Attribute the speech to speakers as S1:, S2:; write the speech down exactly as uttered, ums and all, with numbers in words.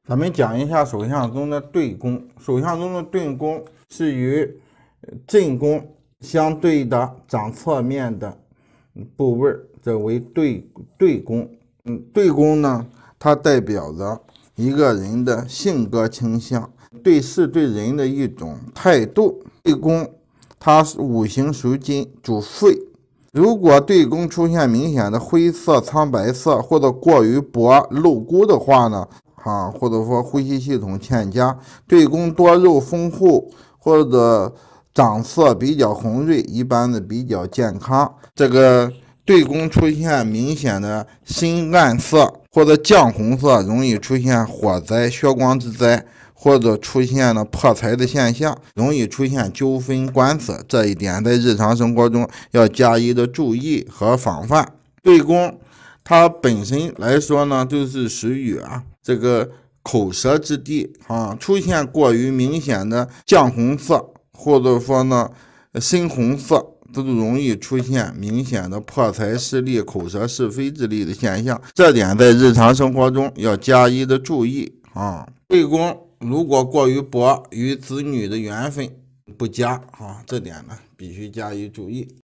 S1: 咱们讲一下手相中的对宫。手相中的对宫是与正宫相对的长侧面的部位，这为对对宫。嗯，对宫呢，它代表着一个人的性格倾向，对事对人的一种态度。对宫它是五行属金，主肺。如果对宫出现明显的灰色、苍白色或者过于薄露骨的话呢，啊，或者说呼吸系统欠佳，对宫多肉丰厚或者长色比较红润，一般的比较健康。这个对宫出现明显的深暗色或者绛红色，容易出现火灾、血光之灾，或者出现了破财的现象，容易出现纠纷官司。这一点在日常生活中要加以的注意和防范。对宫它本身来说呢，就是属于啊这个口舌之地啊，出现过于明显的绛红色，或者说呢深红色，都容易出现明显的破财失利、口舌是非之类的现象。这点在日常生活中要加以的注意啊。对宫如果过于薄，与子女的缘分不佳啊，这点呢必须加以注意。